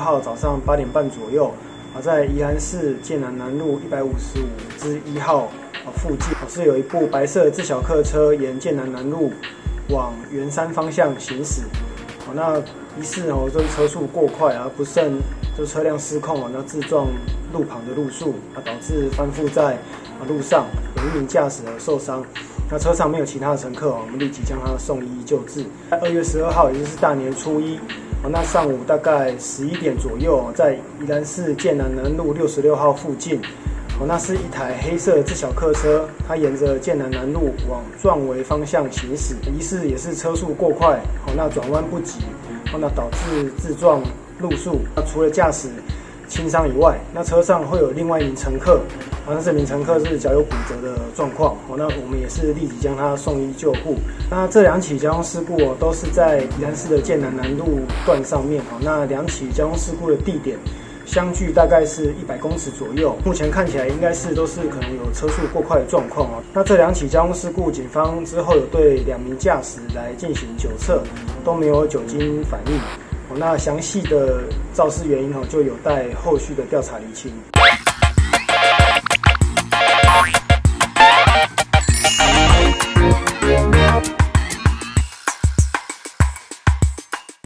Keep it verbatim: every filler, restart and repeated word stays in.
号早上八点半左右，啊，在宜兰市剑南南路一百五十五之一号啊附近，是有一部白色自小客车沿剑南南路往圆山方向行驶。好，那疑似哦，就是车速过快啊，不慎就车辆失控啊，那自撞路旁的路树啊，导致翻覆在啊路上，有一名驾驶而受伤。那车上没有其他的乘客，我们立即将他送医救治。在二月十二号，也就是大年初一，那上午大概十一点左右，在宜兰市剑南南路六十六号附近，那是一台黑色的自小客车，它沿着剑南南路往壮围方向行驶，疑似也是车速过快，那转弯不及，那导致自撞路树。那除了驾驶轻伤以外，那车上会有另外一名乘客，啊，那这名乘客是脚有骨折的状况，哦，那我们也是立即将他送医救护。那这两起交通事故哦，都是在宜兰市的剑南南路段上面，哦，那两起交通事故的地点相距大概是一百公尺左右，目前看起来应该是都是可能有车速过快的状况哦。那这两起交通事故，警方之后有对两名驾驶来进行酒测，都没有酒精反应。那详细的肇事原因就有待后续的调查厘清。